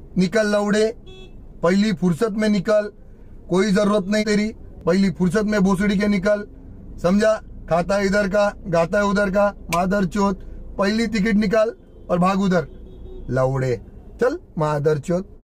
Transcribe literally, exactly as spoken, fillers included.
निकल लौड़े, पहली फुर्सत में निकल, कोई जरूरत नहीं तेरी, पहली फुर्सत में भोसड़ी के निकल, समझा। खाता है इधर का, गाता है उधर का, मादर चोत, पहली टिकट निकाल और भाग उधर लौड़े, चल मादर चोत।